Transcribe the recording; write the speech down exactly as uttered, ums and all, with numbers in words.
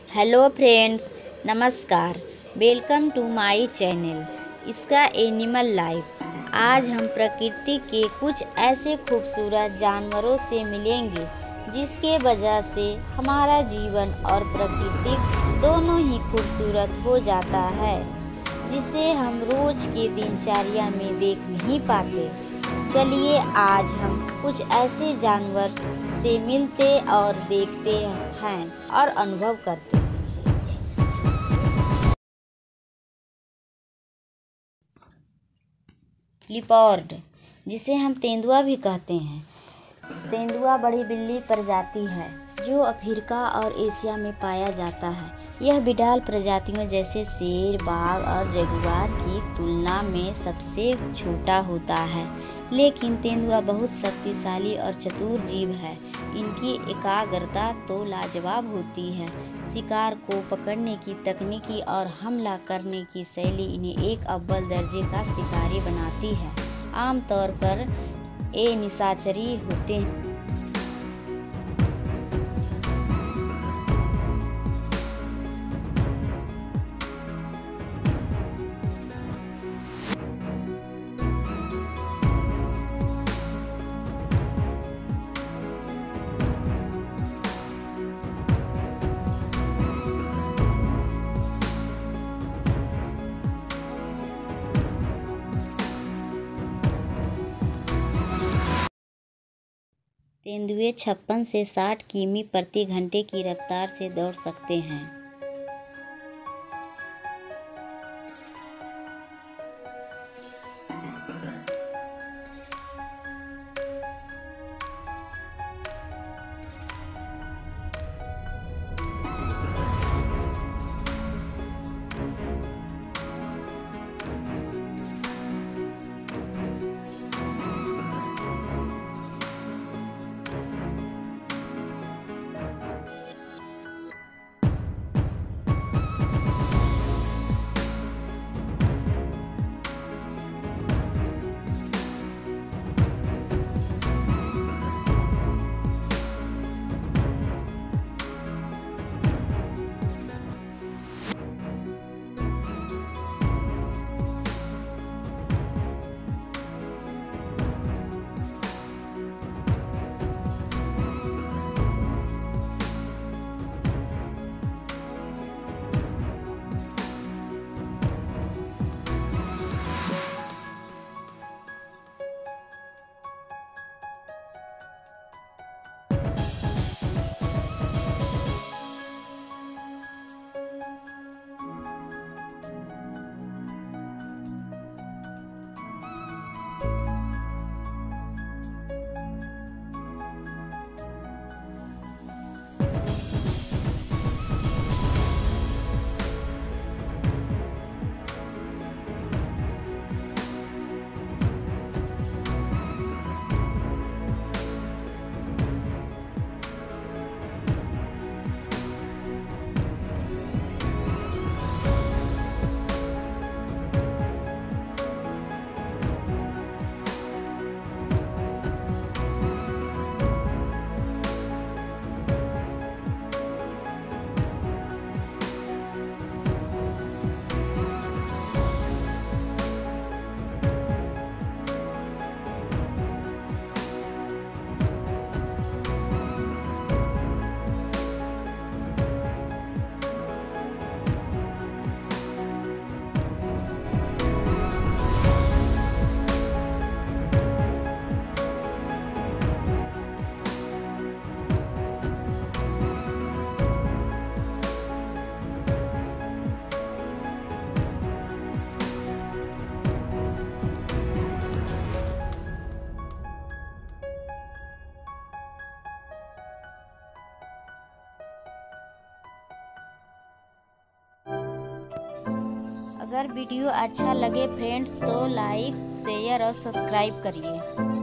Hello friends, नमस्कार। Welcome to my channel इसका animal life. आज हम प्रकृति के कुछ ऐसे खूबसूरत जानवरों से मिलेंगे जिसके वजह से हमारा जीवन और प्रकृति दोनों ही खूबसूरत हो जाता है, जिसे हम रोज के दिनचर्या में देख नहीं पाते। चलिए आज हम कुछ ऐसे जानवर से मिलते और देखते हैं और अनुभव करते हैं। लिपर्ड, जिसे हम तेंदुआ भी कहते हैं। तेंदुआ बड़ी बिल्ली प्रजाति है जो अफ्रीका और एशिया में पाया जाता है। यह बिडाल प्रजातियों जैसे शेर, बाघ और जगुआर की तुलना में सबसे छोटा होता है, लेकिन तेंदुआ बहुत शक्तिशाली और चतुर जीव है। इनकी एकाग्रता तो लाजवाब होती है। शिकार को पकड़ने की तकनीकी और हमला करने की शैली इन्हें एक अव्वल दर्जे का शिकारी बनाती है। आमतौर पर ये निशाचरी होते हैं। तेंदुए छप्पन से साठ किमी प्रति घंटे की रफ्तार से दौड़ सकते हैं। अगर वीडियो अच्छा लगे फ्रेंड्स तो लाइक, शेयर और सब्सक्राइब करिए।